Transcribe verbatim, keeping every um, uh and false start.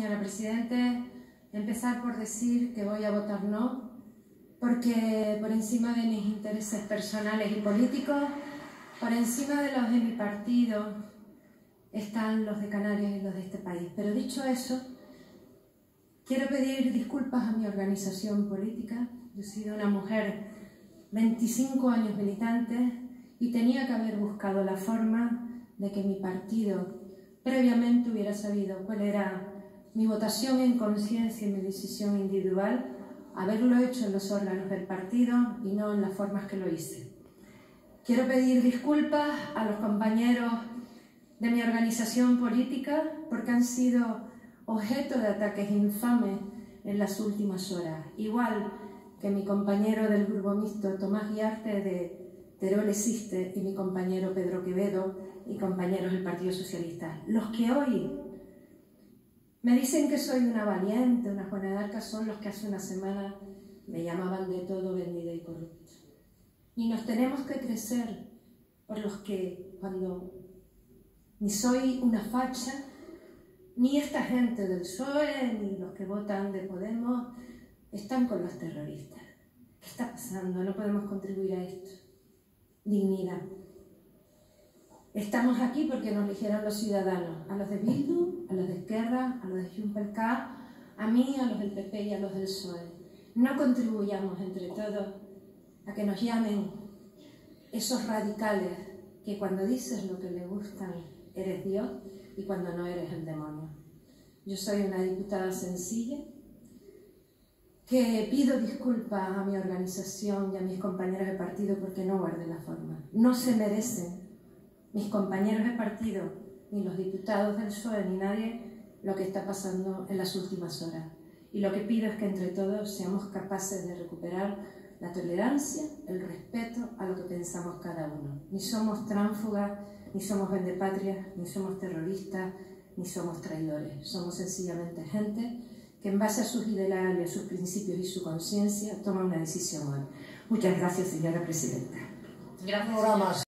señora Presidente, empezar por decir que voy a votar no, porque por encima de mis intereses personales y políticos, por encima de los de mi partido, están los de Canarias y los de este país. Pero dicho eso, quiero pedir disculpas a mi organización política. Yo he sido una mujer veinticinco años militante y tenía que haber buscado la forma de que mi partido previamente hubiera sabido cuál era mi votación en conciencia y mi decisión individual, haberlo hecho en los órganos del partido y no en las formas que lo hice. Quiero pedir disculpas a los compañeros de mi organización política porque han sido objeto de ataques infames en las últimas horas, igual que mi compañero del Grupo Mixto Tomás Guiarte de Teruel existe y mi compañero Pedro Quevedo y compañeros del Partido Socialista. Los que hoy me dicen que soy una valiente, una Juana de Arca, son los que hace una semana me llamaban de todo vendida y corrupta. Y nos tenemos que crecer por los que cuando ni soy una facha, ni esta gente del P S O E, ni los que votan de Podemos, están con los terroristas. ¿Qué está pasando? No podemos contribuir a esto. Dignidad. Estamos aquí porque nos eligieron los ciudadanos, a los de Bildu, a los de Esquerra, a los de Junts per Cat, a mí, a los del P P y a los del P S O E. No contribuyamos entre todos a que nos llamen esos radicales que cuando dices lo que le gustan eres Dios y cuando no eres el demonio. Yo soy una diputada sencilla que pido disculpas a mi organización y a mis compañeros de partido porque no guardé la forma. No se merecen mis compañeros de partido, ni los diputados del P S O E, ni nadie, lo que está pasando en las últimas horas. Y lo que pido es que entre todos seamos capaces de recuperar la tolerancia, el respeto a lo que pensamos cada uno. Ni somos tránsfugas, ni somos vendepatrias, ni somos terroristas, ni somos traidores. Somos sencillamente gente que en base a sus ideales, sus principios y su conciencia toma una decisión hoy. Muchas gracias, señora Presidenta. Gracias.